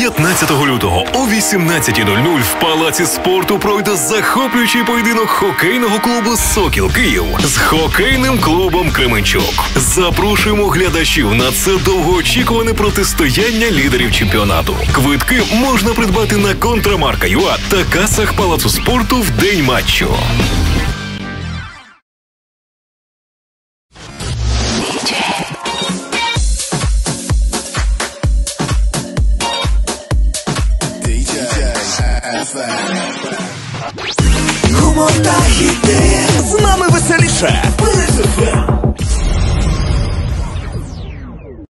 15 лютого о 18:00 в Палаці спорту пройде захоплюючий поєдинок хокейного клубу «Сокіл Київ» з хокейним клубом «Кременчук». Запрошуємо глядачів на це довгоочікуване протистояння лідерів чемпіонату. Квитки можна придбати на Контрамарка.ua та касах Палацу спорту в день матчу. Гумор та хіти, з нами веселіше.